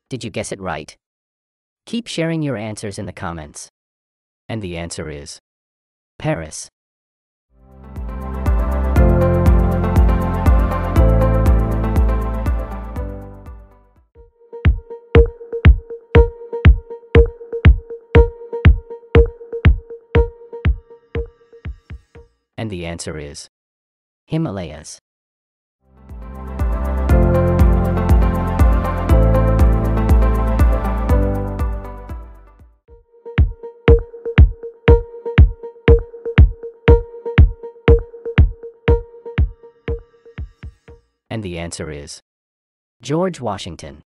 Did you guess it right? Keep sharing your answers in the comments. And the answer is Paris. And the answer is Himalayas. And the answer is George Washington.